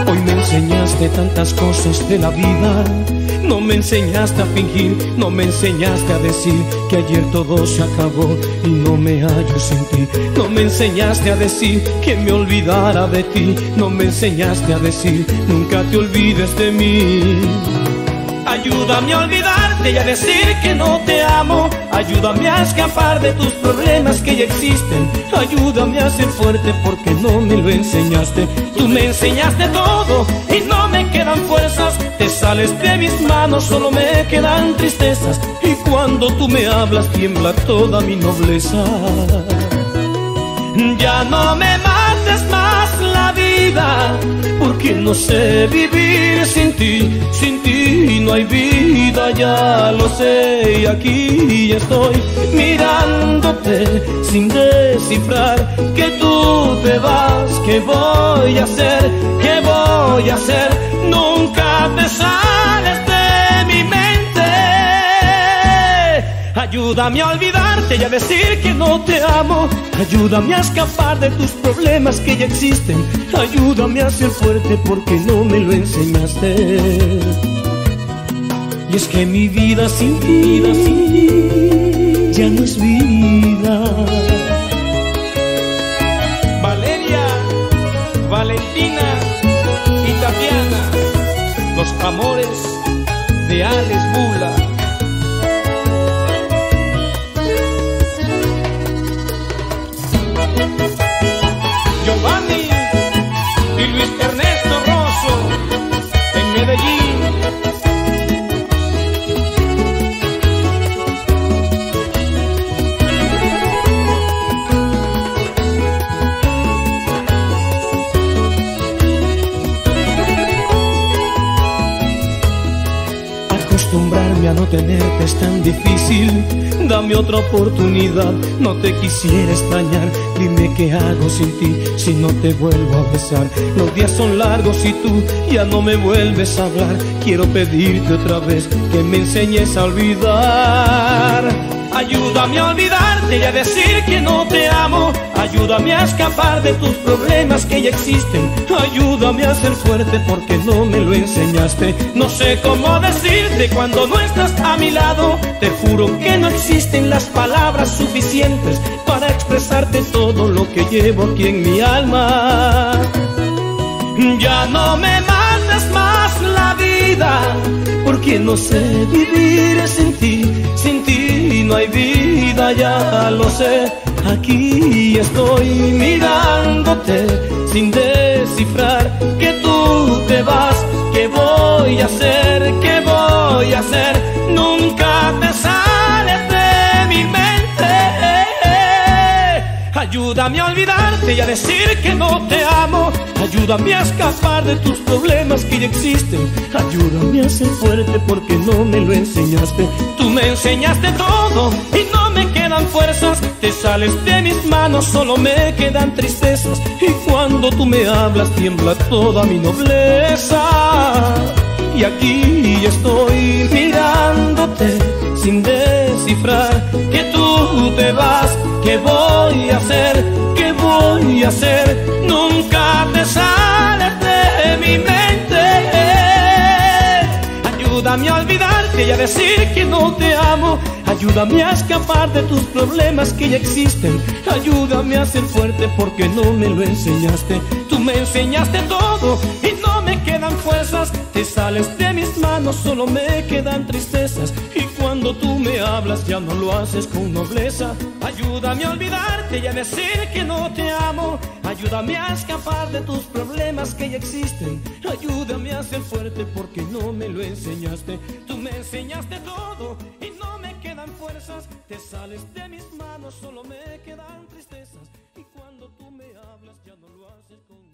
Hoy me enseñaste tantas cosas de la vida. No me enseñaste a fingir, no me enseñaste a decir que ayer todo se acabó y no me hallo sin ti. No me enseñaste a decir que me olvidara de ti. No me enseñaste a decir nunca te olvides de mí. Ayúdame a olvidarte y a decir que no te amo. Ayúdame a escapar de tus problemas que ya existen. Ayúdame a ser fuerte porque no me lo enseñaste. Tú me enseñaste todo y no me quedan fuerzas. Te sales de mis manos, solo me quedan tristezas. Y cuando tú me hablas tiembla toda mi nobleza. Ya no me mates más la vida, porque no sé vivir sin ti. Sin ti no hay vida, ya lo sé. Y aquí estoy mirándote sin descifrar que tú te vas. ¿Qué voy a hacer? ¿Qué voy a hacer? Nunca te sales de mi mente. Ayúdame a olvidarte y a decir que no te amo. Ayúdame a escapar de tus problemas que ya existen. Ayúdame a ser fuerte porque no me lo enseñaste. Y es que mi vida sin ti ya no es vida. Valeria, Valentina y Tatiana, los amores de Alex Bula. Giovanni y Luis Ernesto Rosso en Medellín. Acostumbrarme a no tenerte es tan difícil. Dame otra oportunidad, no te quisiera extrañar. Dime qué hago sin ti si no te vuelvo a besar. Los días son largos y tú ya no me vuelves a hablar. Quiero pedirte otra vez que me enseñes a olvidar. Ayúdame a olvidarte y a decir que no te amo. Ayúdame a escapar de tus problemas que ya existen. Ayúdame a ser fuerte porque no me lo enseñaste. No sé cómo decirte cuando no estás a mi lado. Te juro que no existen las palabras suficientes para expresarte todo lo que llevo aquí en mi alma. Ya no me mates más la vida, porque no sé vivir sin ti. Sin ti no hay vida, ya lo sé. Aquí estoy mirándote sin descifrar que tú te vas. ¿Qué voy a hacer? ¿Qué voy a hacer? Nunca te sales de mi mente. Ayúdame a olvidarte y a decir que no te amo. Ayúdame a escapar de tus problemas que ya existen. Ayúdame a ser fuerte porque no me lo enseñaste. Tú me enseñaste todo y no me quedan fuerzas. Te sales de mis manos, solo me quedan tristezas. Y cuando tú me hablas tiembla toda mi nobleza. Y aquí estoy mirándote sin descifrar que tú te vas. ¿Qué voy a hacer? ¿Qué voy a hacer? Nunca te sales de mi mente. Ayúdame a olvidarte y a decir que no te amo. Ayúdame a escapar de tus problemas que ya existen. Ayúdame a ser fuerte porque no me lo enseñaste. Tú me enseñaste todo y no me quedan fuerzas. Te sales de mis manos, solo me quedan tristezas. Y cuando tú me hablas ya no lo haces con nobleza. Ayúdame a olvidarte y a decir que no te amo. Ayúdame a escapar de tus problemas que ya existen. Ayúdame a ser fuerte porque no me lo enseñaste. Tú me enseñaste todo y no me quedan fuerzas. Te sales de mis manos, solo me quedan tristezas. Y cuando tú me hablas ya no lo haces con